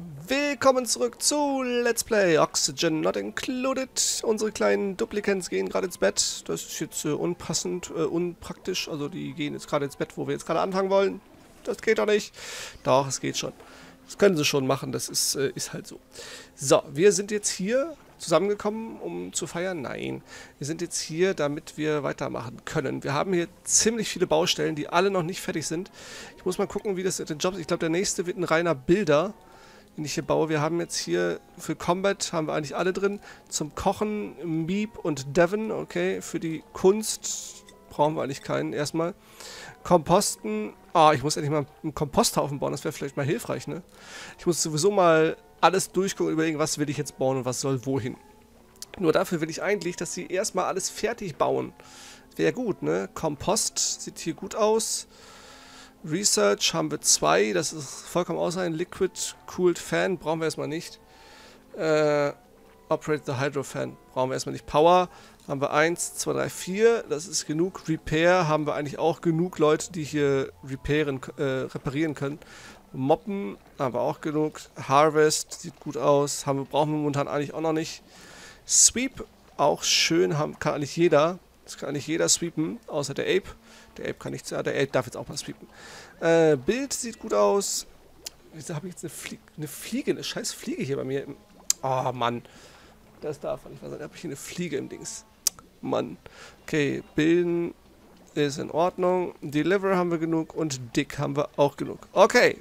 Willkommen zurück zu Let's Play Oxygen Not Included. Unsere kleinen Duplicants gehen gerade ins Bett. Das ist jetzt unpassend, unpraktisch. Also die gehen jetzt gerade ins Bett, wo wir jetzt gerade anfangen wollen. Das geht doch nicht. Doch, es geht schon. Das können sie schon machen, das ist halt so. So, wir sind jetzt hier zusammengekommen, um zu feiern. Nein, wir sind jetzt hier, damit wir weitermachen können. Wir haben hier ziemlich viele Baustellen, die alle noch nicht fertig sind. Ich muss mal gucken, wie das mit den Jobs ist. Ich glaube, der nächste wird ein reiner Bilder, den ich hier baue. Wir haben jetzt hier für Combat haben wir eigentlich alle drin. Zum Kochen Meep und Devon, okay. Für die Kunst brauchen wir eigentlich keinen erstmal. Komposten, ich muss endlich mal einen Komposthaufen bauen, das wäre vielleicht mal hilfreich, ne? Ich muss sowieso mal alles durchgucken und überlegen, was will ich jetzt bauen und was soll wohin. Nur dafür will ich eigentlich, dass sie erstmal alles fertig bauen. Wäre gut, ne? Kompost sieht hier gut aus. Research haben wir 2, das ist vollkommen ausreichend. Liquid Cooled Fan brauchen wir erstmal nicht. Operate the Hydro Fan brauchen wir erstmal nicht. Power haben wir 1, 2, 3, 4, das ist genug. Repair haben wir eigentlich auch genug Leute, die hier reparieren können. Moppen haben wir auch genug. Harvest sieht gut aus, brauchen wir momentan eigentlich auch noch nicht. Sweep auch schön, kann eigentlich jeder. Das kann eigentlich jeder sweepen, außer der Ape. Der Ape kann nichts, der Ape darf jetzt auch mal sweepen. Bild sieht gut aus. Wieso habe ich jetzt eine Fliege, eine scheiß Fliege hier bei mir? Oh Mann, das darf nicht sein. Da habe ich hier eine Fliege im Dings. Mann. Okay, bilden ist in Ordnung. Deliver haben wir genug und Dick haben wir auch genug. Okay.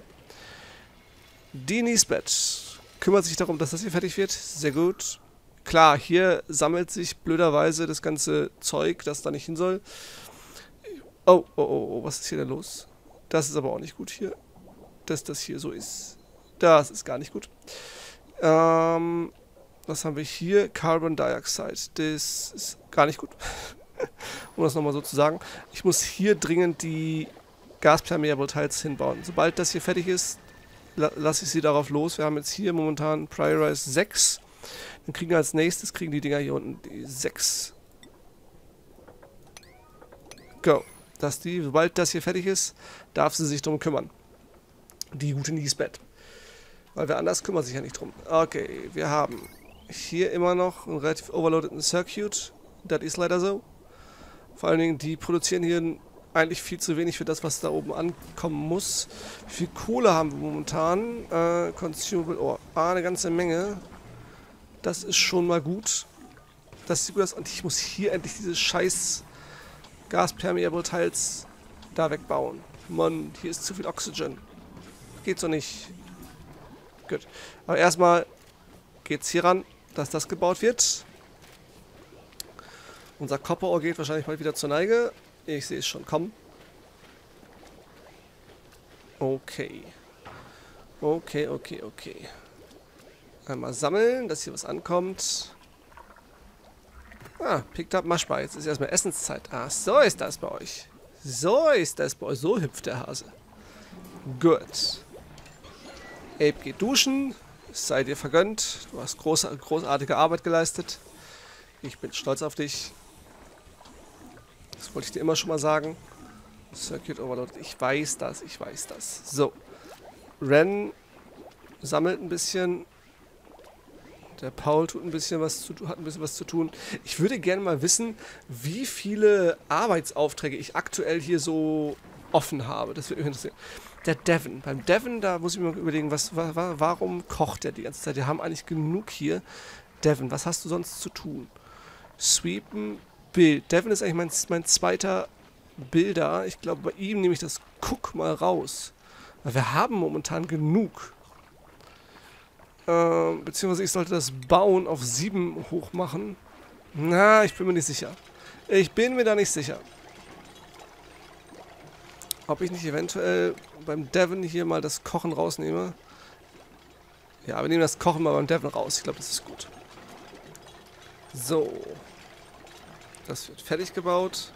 Dinis Bett kümmert sich darum, dass das hier fertig wird. Sehr gut. Klar, hier sammelt sich blöderweise das ganze Zeug, das da nicht hin soll. Oh, was ist hier denn los? Das ist aber auch nicht gut hier. Dass das hier so ist. Das ist gar nicht gut. Was haben wir hier? Carbon Dioxide. Das ist gar nicht gut. Um das nochmal so zu sagen. Ich muss hier dringend die Gaspermeable Tiles hinbauen. Sobald das hier fertig ist, lasse ich sie darauf los. Wir haben jetzt hier momentan Priorize 6. Dann kriegen wir als nächstes, die Dinger hier unten die 6. Go. Sobald das hier fertig ist, darf sie sich drum kümmern. Die gute Niesbett. Weil wer anders kümmert sich ja nicht drum. Okay, wir haben hier immer noch einen relativ overloadeden Circuit. Das ist leider so. Vor allen Dingen, die produzieren hier eigentlich viel zu wenig für das, was da oben ankommen muss. Wie viel Kohle haben wir momentan? Consumable, eine ganze Menge. Das ist schon mal gut. Das sieht gut aus. Und ich muss hier endlich diese scheiß Gaspermeable Tiles da wegbauen. Mann, hier ist zu viel Oxygen. Geht so nicht. Gut. Aber erstmal geht's hier ran, dass das gebaut wird. Unser Copper Ore geht wahrscheinlich mal wieder zur Neige. Ich sehe es schon kommen. Okay. Okay. Einmal sammeln, dass hier was ankommt. Picked up Maschbar. Jetzt ist erstmal Essenszeit. So ist das bei euch. So hüpft der Hase. Gut. Ape geht duschen. Es sei dir vergönnt. Du hast großartige Arbeit geleistet. Ich bin stolz auf dich. Das wollte ich dir immer schon mal sagen. Circuit Overload. Ich weiß das. So. Ren sammelt ein bisschen. Der Paul hat ein bisschen was zu tun. Ich würde gerne mal wissen, wie viele Arbeitsaufträge ich aktuell hier so offen habe. Das würde mich interessieren. Der Devon. Beim Devon, da muss ich mir mal überlegen, warum kocht der die ganze Zeit? Wir haben eigentlich genug hier. Devon, was hast du sonst zu tun? Sweepen, Bild. Devon ist eigentlich mein zweiter Bilder. Ich glaube, bei ihm nehme ich das Cook mal raus. Weil wir haben momentan genug. Beziehungsweise ich sollte das Bauen auf 7 hoch machen. Na, ich bin mir nicht sicher. Ich bin mir da nicht sicher. Ob ich nicht eventuell beim Devon hier mal das Kochen rausnehme. Ja, wir nehmen das Kochen mal beim Devon raus. Ich glaube, das ist gut. So. Das wird fertig gebaut.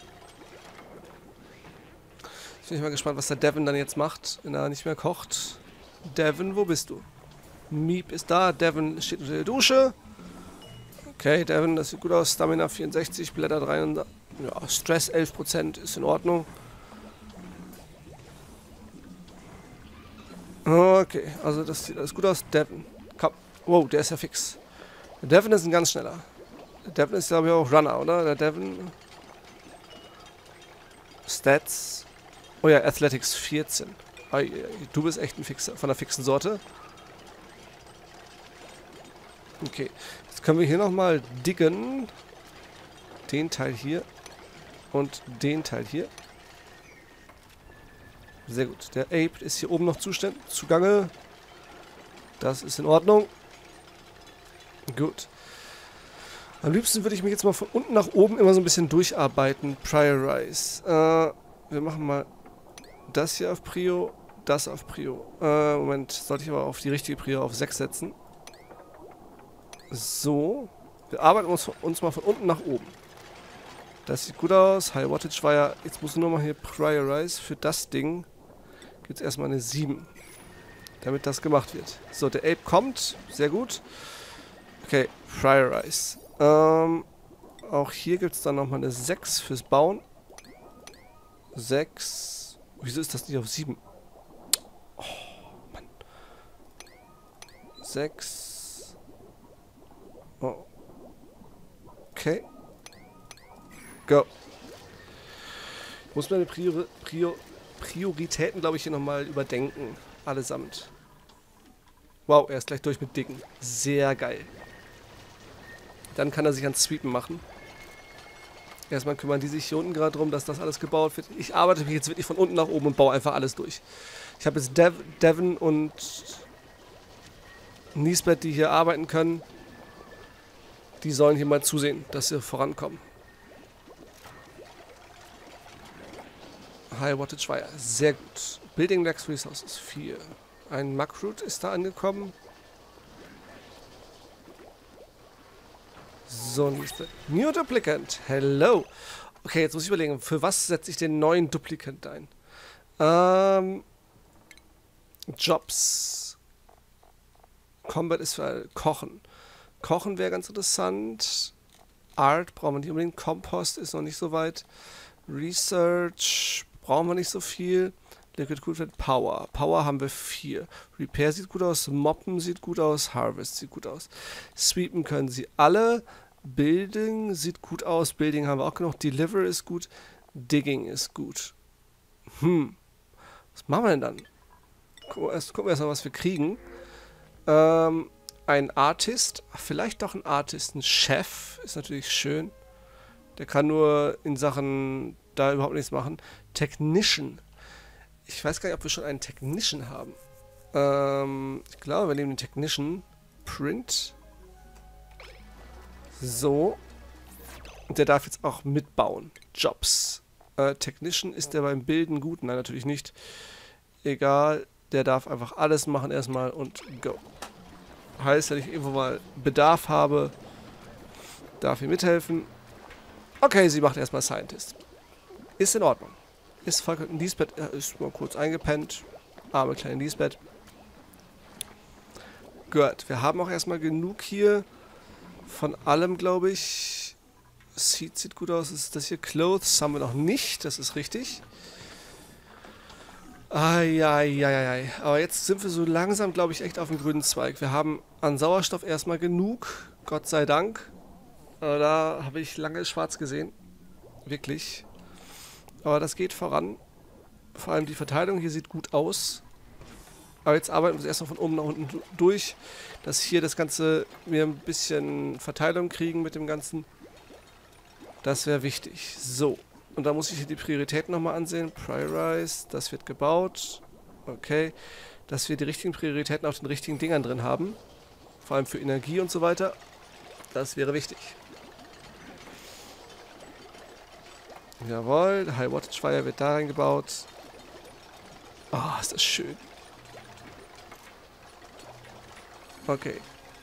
Ich bin mal gespannt, was der Devon dann jetzt macht, wenn er nicht mehr kocht. Devon, wo bist du? Meep ist da, Devon steht unter der Dusche. Okay, Devon, das sieht gut aus. Stamina 64, Blätter 300. Ja, Stress 11% ist in Ordnung. Okay, also das sieht alles gut aus. Devon. Komm. Wow, der ist ja fix. Der Devon ist ein ganz schneller. Der Devon ist, glaube ich, auch Runner, oder? Der Devon. Stats. Oh ja, Athletics 14. Du bist echt ein Fixer, von der fixen Sorte. Okay. Jetzt können wir hier nochmal diggen. Den Teil hier. Und den Teil hier. Sehr gut. Der Ape ist hier oben noch zugange. Das ist in Ordnung. Gut. Am liebsten würde ich mich jetzt mal von unten nach oben immer so ein bisschen durcharbeiten. Priorize. Wir machen mal das hier auf Prio, das auf Prio. Moment, sollte ich aber auf die richtige Prio auf 6 setzen. So. Wir arbeiten uns mal von unten nach oben. Das sieht gut aus. High Wattage Wire. Jetzt muss nur mal hier Priorize. Für das Ding gibt es erstmal eine 7. Damit das gemacht wird. So, der Ape kommt. Sehr gut. Okay, Priorize. Auch hier gibt es dann nochmal eine 6 fürs Bauen. 6. Wieso ist das nicht auf 7? Oh, Mann. 6. Oh. Okay. Go. Muss man die Prioritäten, glaube ich, hier nochmal überdenken. Allesamt. Wow, er ist gleich durch mit Dicken. Sehr geil. Dann kann er sich ans Sweepen machen. Erstmal kümmern die sich hier unten gerade drum, dass das alles gebaut wird. Ich arbeite mich jetzt wirklich von unten nach oben und baue einfach alles durch. Ich habe jetzt Devon und Nisbet, die hier arbeiten können. Die sollen hier mal zusehen, dass sie vorankommen. High Wattage Wire. Sehr gut. Building Next Resources 4. Ein Muckroot ist da angekommen. So, New Duplicant. Hello. Okay, jetzt muss ich überlegen, für was setze ich den neuen Duplicant ein? Jobs. Combat ist für Kochen. Kochen wäre ganz interessant. Art brauchen wir nicht unbedingt. Compost ist noch nicht so weit. Research brauchen wir nicht so viel. Liquid Coolfed Power. Power haben wir 4. Repair sieht gut aus. Moppen sieht gut aus. Harvest sieht gut aus. Sweepen können sie alle. Building sieht gut aus. Building haben wir auch genug. Deliver ist gut. Digging ist gut. Was machen wir denn dann? Gucken wir erst mal, was wir kriegen. Ein Artist. Vielleicht doch ein Artist. Ein Chef ist natürlich schön. Der kann nur in Sachen da überhaupt nichts machen. Technician. Ich weiß gar nicht, ob wir schon einen Technician haben. Ich glaube, wir nehmen den Technician. Print. So. Und der darf jetzt auch mitbauen. Jobs. Technician, ist der beim Bilden gut? Nein, natürlich nicht. Egal. Der darf einfach alles machen erstmal und go. Heißt, wenn ich irgendwo mal Bedarf habe, darf ich mithelfen. Okay, sie macht erstmal Scientist. Ist in Ordnung. Ist vollkommen Lisbeth, ist mal kurz eingepennt. Arme kleine Lisbeth. Gut, wir haben auch erstmal genug hier von allem, glaube ich. Seed sieht gut aus. Ist das hier Clothes? Haben wir noch nicht, das ist richtig. Eieieiei. Aber jetzt sind wir so langsam, glaube ich, echt auf dem grünen Zweig. Wir haben an Sauerstoff erstmal genug. Gott sei Dank. Da habe ich lange schwarz gesehen. Wirklich. Aber das geht voran. Vor allem die Verteilung hier sieht gut aus. Aber jetzt arbeiten wir erstmal von oben nach unten durch, dass hier das Ganze wir ein bisschen Verteilung kriegen mit dem Ganzen. Das wäre wichtig. So. Und da muss ich hier die Prioritäten nochmal ansehen. Priorize, das wird gebaut. Okay. Dass wir die richtigen Prioritäten auf den richtigen Dingern drin haben. Vor allem für Energie und so weiter. Das wäre wichtig. Jawohl, der High Wattage Wire wird da reingebaut. Oh, ist das schön. Okay.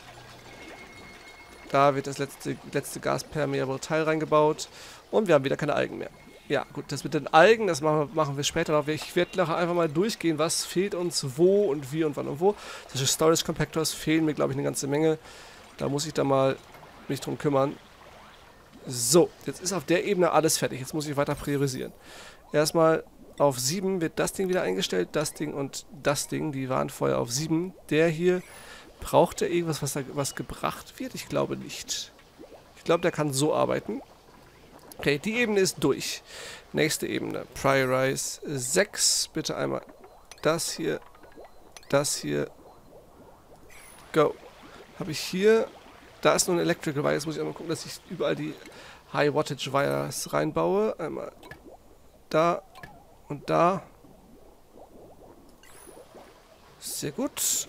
Da wird das letzte gaspermeable Teil reingebaut. Und wir haben wieder keine Algen mehr. Ja, gut, das mit den Algen, das machen wir später noch. Ich werde nachher einfach mal durchgehen, was fehlt uns wo und wie und wann und wo. Solche Storage Compactors fehlen mir, glaube ich, eine ganze Menge. Da muss ich dann mal mich drum kümmern. So, jetzt ist auf der Ebene alles fertig. Jetzt muss ich weiter priorisieren. Erstmal Auf 7 wird das Ding wieder eingestellt. Das Ding und das Ding, die waren vorher auf 7. Der hier, braucht er irgendwas, was gebracht wird? Ich glaube nicht. Ich glaube, der kann so arbeiten. Okay, die Ebene ist durch. Nächste Ebene. Priorize 6. Bitte einmal das hier. Das hier. Go. Habe ich hier... Da ist noch ein Electrical Wire. Jetzt muss ich einmal gucken, dass ich überall die High Wattage Wires reinbaue. Einmal da und da. Sehr gut.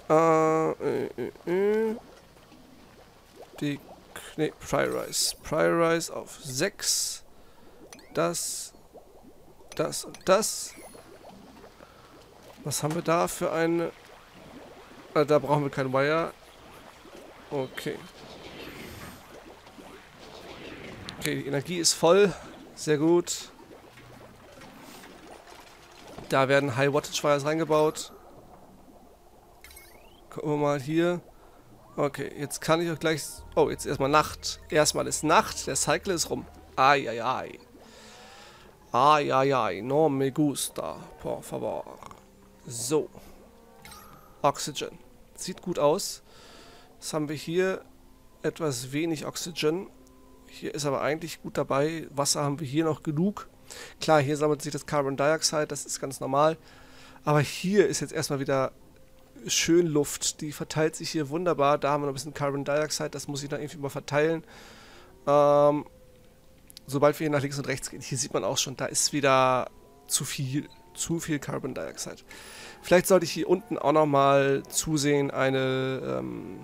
Priorize. Priorize auf 6. Das und das. Was haben wir da für eine... da brauchen wir kein Wire. Okay. Okay, die Energie ist voll. Sehr gut. Da werden High Wattage Wires reingebaut. Gucken wir mal hier. Okay, jetzt kann ich auch gleich... Oh, jetzt erstmal Nacht. Erstmal ist Nacht, der Cycle ist rum. Ai. Ai, no me gusta. Por favor. So. Oxygen. Sieht gut aus. Jetzt haben wir hier etwas wenig Oxygen. Hier ist aber eigentlich gut dabei. Wasser haben wir hier noch genug. Klar, hier sammelt sich das Carbon Dioxide, das ist ganz normal. Aber hier ist jetzt erstmal wieder schön Luft. Die verteilt sich hier wunderbar. Da haben wir noch ein bisschen Carbon Dioxide, das muss ich dann irgendwie mal verteilen. Sobald wir hier nach links und rechts gehen, hier sieht man auch schon, da ist wieder zu viel Carbon Dioxide. Vielleicht sollte ich hier unten auch nochmal zusehen, einen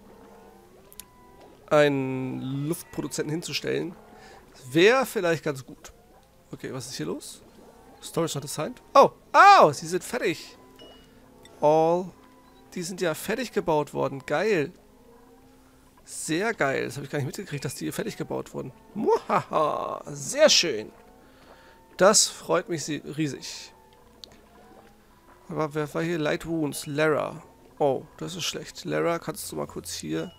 Luftproduzenten hinzustellen. Wäre vielleicht ganz gut. Okay, was ist hier los? Storage not assigned. Oh, sie sind fertig. Die sind ja fertig gebaut worden. Geil. Sehr geil. Das habe ich gar nicht mitgekriegt, dass die hier fertig gebaut wurden. Muhaha, sehr schön. Das freut mich riesig. Aber wer war hier? Light Wounds. Lara. Oh, das ist schlecht. Lara, kannst du mal kurz hier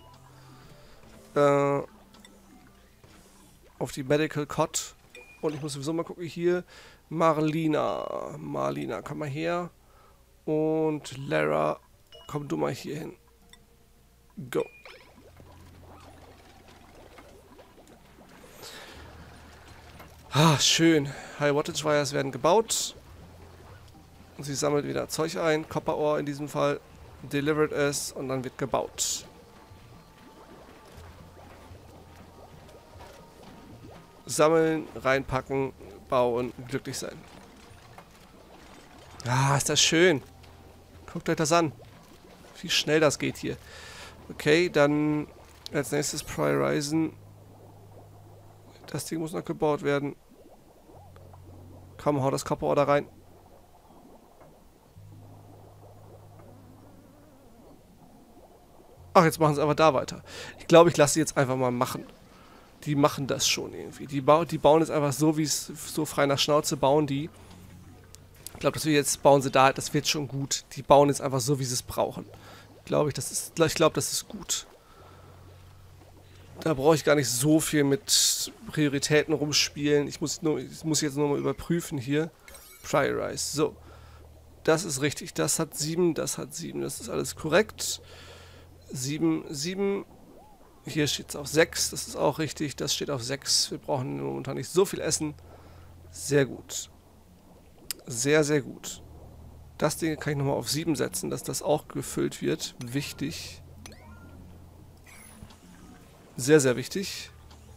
auf die Medical Cot. Und ich muss sowieso mal gucken, hier. Marlina, komm mal her. Und Lara, komm du mal hier hin. Go. Schön. High Wattage Wires werden gebaut. Und sie sammelt wieder Zeug ein. Copper Ore in diesem Fall. Delivered es und dann wird gebaut. Sammeln, reinpacken, bauen, glücklich sein. Ist das schön. Guckt euch das an. Wie schnell das geht hier. Okay, dann als nächstes Priorisieren. Das Ding muss noch gebaut werden. Komm, hau das Copper Ore da rein. Ach, jetzt machen sie einfach da weiter. Ich glaube, ich lasse sie jetzt einfach mal machen. Die machen das schon irgendwie. Die bauen jetzt einfach so, wie es so frei nach Schnauze bauen die. Ich glaube, bauen sie da, das wird schon gut. Die bauen jetzt einfach so, wie sie es brauchen. Ich glaube, das ist gut. Da brauche ich gar nicht so viel mit Prioritäten rumspielen. Ich muss jetzt nur mal überprüfen hier. Prioritize. So. Das ist richtig. Das hat 7, das hat 7. Das ist alles korrekt. 7. Hier steht es auf 6. Das ist auch richtig. Das steht auf 6. Wir brauchen momentan nicht so viel Essen. Sehr gut. Sehr, sehr gut. Das Ding kann ich nochmal auf 7 setzen, dass das auch gefüllt wird. Wichtig. Sehr, sehr wichtig.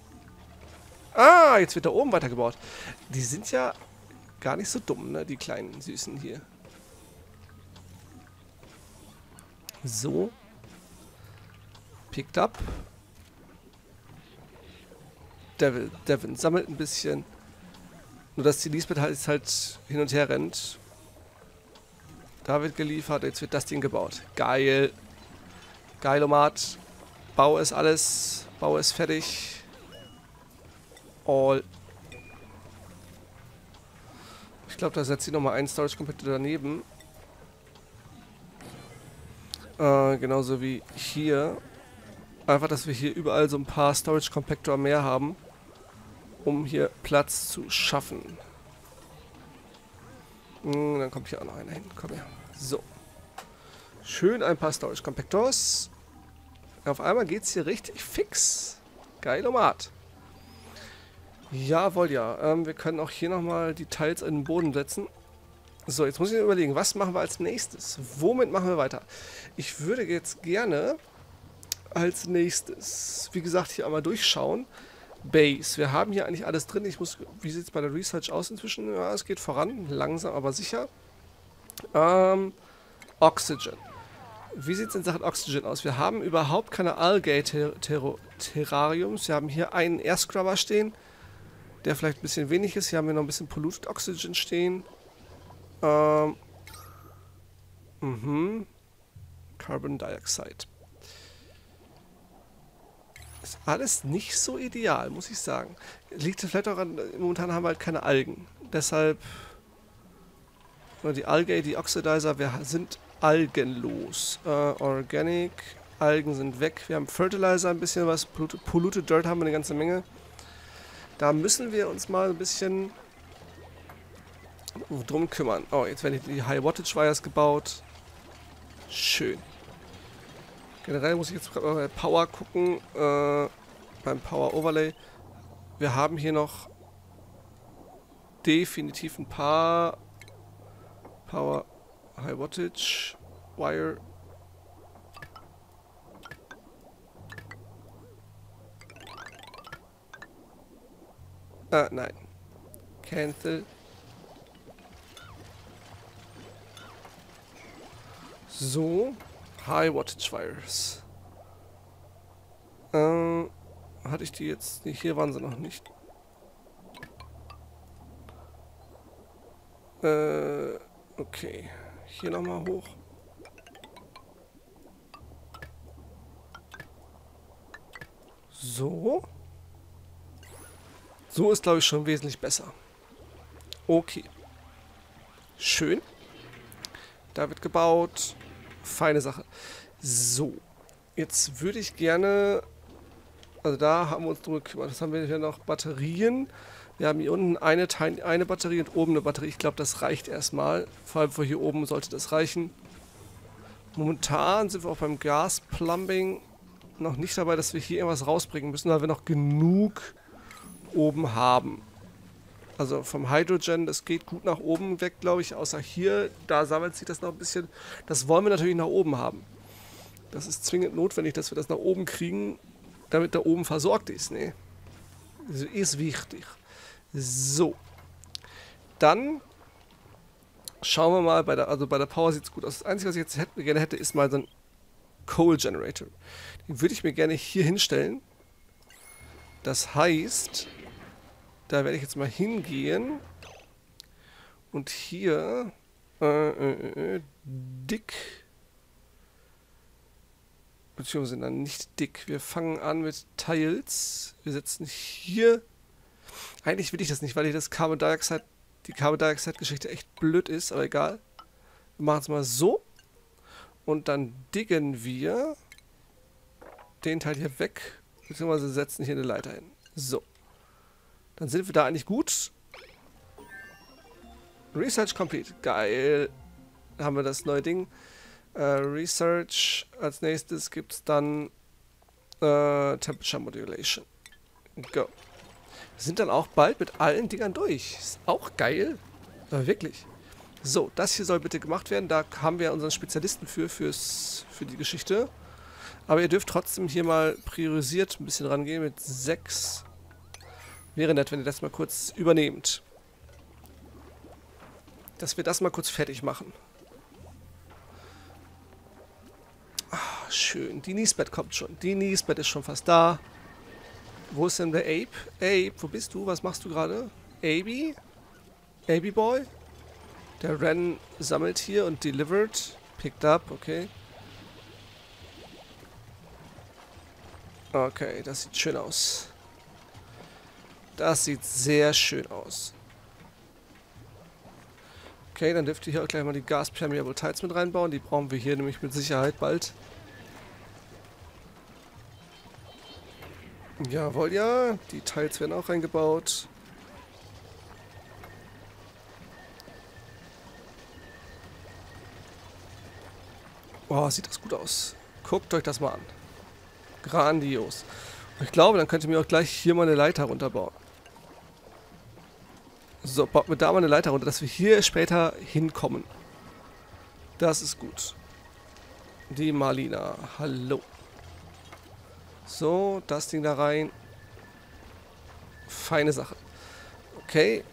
Jetzt wird da oben weitergebaut. Die sind ja gar nicht so dumm, ne? Die kleinen Süßen hier. So. Picked up. Devin sammelt ein bisschen. Nur dass die Lisbeth halt hin und her rennt. Da wird geliefert, jetzt wird das Ding gebaut. Geil. Geilomat. Bau es alles. Bau es fertig. All. Ich glaube, da setzt sie nochmal einen Storage Compactor daneben. Genauso wie hier. Einfach, dass wir hier überall so ein paar Storage Compactor mehr haben, um hier Platz zu schaffen. Dann kommt hier auch noch einer hin. Komm her. So. Schön ein paar Storage Compactors. Auf einmal geht's hier richtig fix. Geilomat. Jawohl, ja. Wir können auch hier nochmal die Tiles in den Boden setzen. So, jetzt muss ich mir überlegen, was machen wir als nächstes? Womit machen wir weiter? Ich würde jetzt gerne als nächstes, wie gesagt, hier einmal durchschauen. Base. Wir haben hier eigentlich alles drin. Wie sieht es bei der Research aus inzwischen? Ja, es geht voran. Langsam, aber sicher. Oxygen. Wie sieht es in Sachen Oxygen aus? Wir haben überhaupt keine Algae-Terrariums. Wir haben hier einen Airscrubber stehen, der vielleicht ein bisschen wenig ist. Hier haben wir noch ein bisschen Polluted Oxygen stehen. Carbon Dioxide. Ist alles nicht so ideal, muss ich sagen. Liegt vielleicht auch an, momentan haben wir halt keine Algen. Deshalb, die Algae, die Oxidizer, wir sind algenlos. Organic, Algen sind weg. Wir haben Fertilizer, ein bisschen was. Polluted Dirt haben wir eine ganze Menge. Da müssen wir uns mal ein bisschen drum kümmern. Oh, jetzt werden die High Wattage Wires gebaut. Schön. Generell muss ich jetzt bei Power gucken. Beim Power Overlay. Wir haben hier noch definitiv ein paar Power High Wattage Wire. Nein. Cancel. So. High Wattage Wires. Hatte ich die jetzt? Nee, hier waren sie noch nicht. Okay. Hier nochmal hoch. So. So ist, glaube ich, schon wesentlich besser. Okay. Schön. Da wird gebaut. Feine Sache. So. Jetzt würde ich gerne... Also da haben wir uns drum gekümmert. Das haben wir hier noch Batterien. Wir haben hier unten eine Batterie und oben eine Batterie. Ich glaube, das reicht erstmal. Vor allem für hier oben sollte das reichen. Momentan sind wir auch beim Gasplumbing noch nicht dabei, dass wir hier irgendwas rausbringen müssen, weil wir noch genug oben haben. Also vom Hydrogen, das geht gut nach oben weg, glaube ich. Außer hier, da sammelt sich das noch ein bisschen. Das wollen wir natürlich nach oben haben. Das ist zwingend notwendig, dass wir das nach oben kriegen, damit da oben versorgt ist. Nee. Das ist wichtig. So. Dann schauen wir mal, bei der Power sieht es gut aus. Das Einzige, was ich jetzt gerne hätte, ist mal so ein Coal Generator. Den würde ich mir gerne hier hinstellen. Das heißt, da werde ich jetzt mal hingehen und hier dick, beziehungsweise dann nicht dick. Wir fangen an mit Tiles. Wir setzen hier, eigentlich will ich das nicht, weil die Carbon Dioxide Geschichte echt blöd ist, aber egal. Wir machen es mal so und dann diggen wir den Teil hier weg, beziehungsweise setzen hier eine Leiter hin. So. Dann sind wir da eigentlich gut. Research complete. Geil. Da haben wir das neue Ding. Research. Als nächstes gibt es dann Temperature Modulation. Go. Wir sind dann auch bald mit allen Dingern durch. Ist auch geil. Aber wirklich. So, das hier soll bitte gemacht werden. Da haben wir unseren Spezialisten für die Geschichte. Aber ihr dürft trotzdem hier mal priorisiert ein bisschen rangehen mit 6. Wäre nett, wenn ihr das mal kurz übernehmt. Dass wir das mal kurz fertig machen. Ah, schön. Die Niesbett kommt schon. Die Niesbett ist schon fast da. Wo ist denn der Ape? Ape, wo bist du? Was machst du gerade? Aby? Aby Boy? Der Ren sammelt hier und delivered. Picked up, okay. Okay, das sieht schön aus. Das sieht sehr schön aus. Okay, dann dürft ihr hier auch gleich mal die Gas Permeable Tiles mit reinbauen. Die brauchen wir hier nämlich mit Sicherheit bald. Jawohl, ja. Die Tiles werden auch reingebaut. Oh, sieht das gut aus. Guckt euch das mal an. Grandios. Und ich glaube, dann könnt ihr mir auch gleich hier mal eine Leiter runterbauen. So, baut mir da mal eine Leiter runter, dass wir hier später hinkommen. Das ist gut. Die Marlina. Hallo. So, das Ding da rein. Feine Sache. Okay,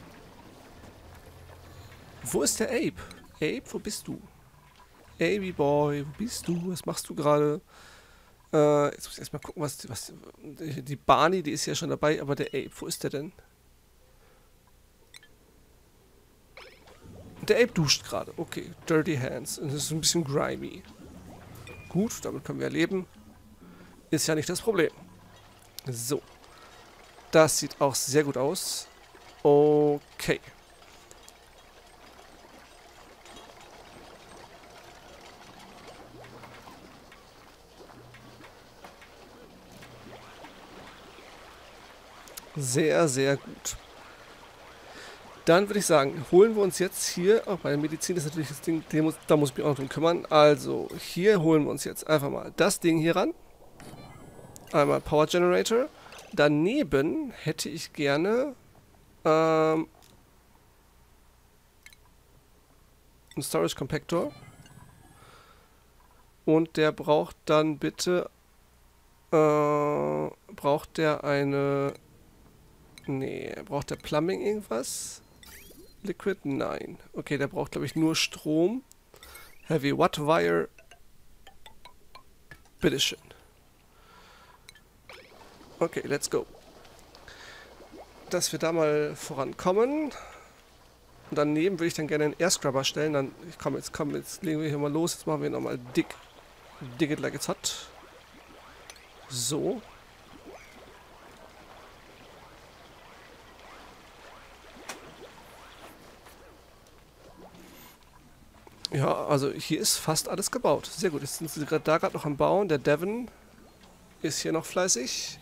wo ist der Ape? Ape, wo bist du? Abe Boy, wo bist du? Was machst du gerade? Jetzt muss ich erstmal gucken, was die Barney, die ist ja schon dabei, aber der Ape, wo ist der denn? Der Ape duscht gerade. Okay, Dirty Hands. Das ist ein bisschen grimy. Gut, damit können wir leben. Ist ja nicht das Problem. So. Das sieht auch sehr gut aus. Okay. Sehr, sehr gut. Dann würde ich sagen, holen wir uns jetzt hier, auch bei der Medizin ist natürlich das Ding, da muss ich mich auch noch drum kümmern. Also, hier holen wir uns jetzt einfach mal das Ding hier ran. Einmal Power Generator. Daneben hätte ich gerne einen Storage Compactor. Und der braucht dann bitte, braucht der eine, nee, braucht der Plumbing irgendwas? Liquid? Nein. Okay, der braucht, glaube ich, nur Strom. Heavy Watt Wire. Bitteschön. Okay, let's go. Dass wir da mal vorankommen. Und daneben würde ich dann gerne einen Air Scrubber stellen. Dann, jetzt legen wir hier mal los. Jetzt machen wir nochmal Dig it like it's hot. So. Ja, also hier ist fast alles gebaut. Sehr gut. Jetzt sind sie gerade noch am Bauen. Der Devon ist hier noch fleißig.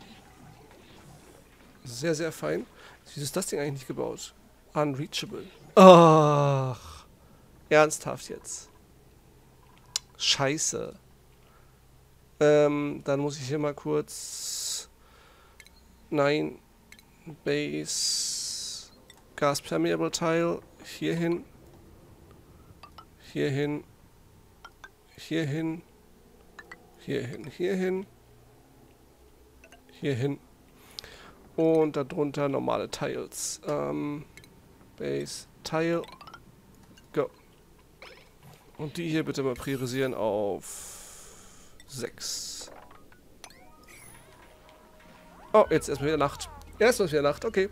Sehr, sehr fein. Wieso ist das Ding eigentlich nicht gebaut? Unreachable. Ach. Ernsthaft jetzt. Scheiße. Dann muss ich hier mal kurz... Nein. Base. Gas Permeable Tile. Hier hin. Hier hin. Hier hin. Hier hin. Hier hin. Hier hin. Und darunter normale Tiles. Base, Tile. Go. Und die hier bitte mal priorisieren auf 6. Oh, jetzt erstmal wieder Nacht. Erstmal wieder Nacht, okay.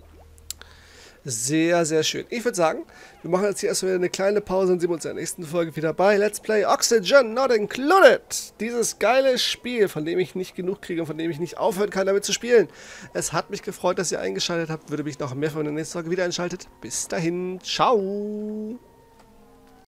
Sehr, sehr schön. Ich würde sagen, wir machen jetzt hier erstmal eine kleine Pause und sehen uns in der nächsten Folge wieder bei Let's Play Oxygen Not Included. Dieses geile Spiel, von dem ich nicht genug kriege und von dem ich nicht aufhören kann, damit zu spielen. Es hat mich gefreut, dass ihr eingeschaltet habt. Würde mich noch mehr von der nächsten Folge wieder einschaltet. Bis dahin, ciao.